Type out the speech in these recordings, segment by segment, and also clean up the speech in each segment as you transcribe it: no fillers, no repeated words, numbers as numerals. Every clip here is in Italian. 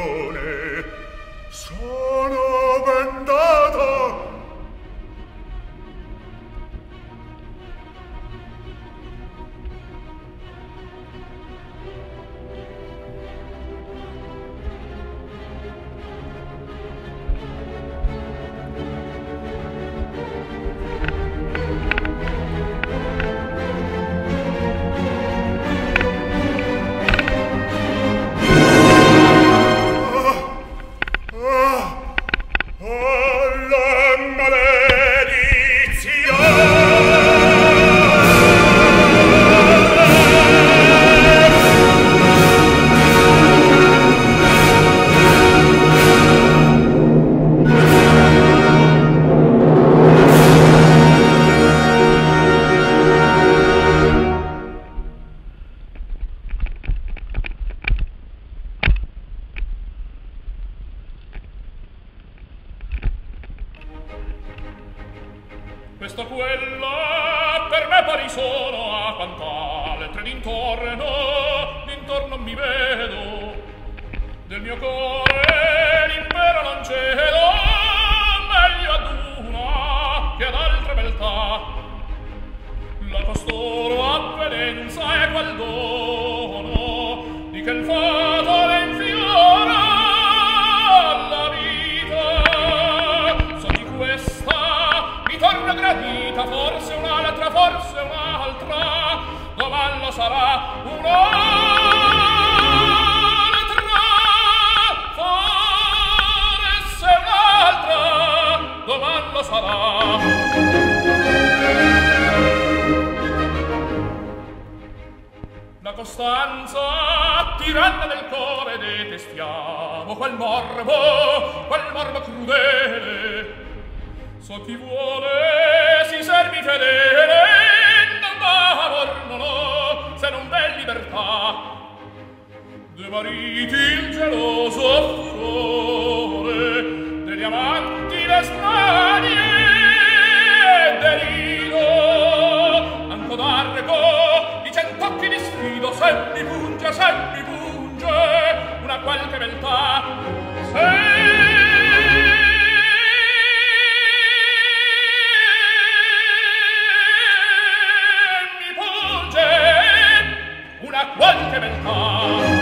ragione. Sono bendata. Questo quella per me pari sono a quant'altre d'intorno mi vedo, del mio core l'impero non cedo, meglio ad una che ad altre beltà, la costoro avvenenza e qual dono di che il fato le infiora alla vita, so di questa mi torna gradita, forse un'altra, doman lo sarà un'altra, forse un'altra, doman lo sarà. La costanza tiranna del core detestiamo, quel morbo crudele, so chi vuole si servi fedele, non va amor non ho se non bel libertà, de mariti il geloso furore, degli amanti le stranie delido, anco d'arco di cent'occhi di sfido, se mi punge una qualche beltà, se qualche beltà.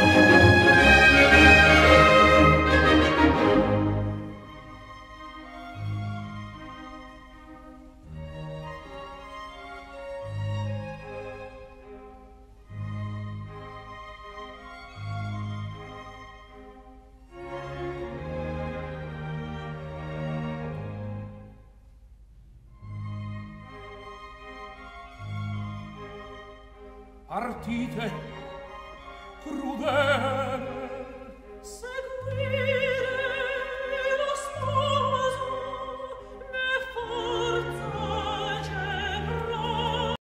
Partite crudele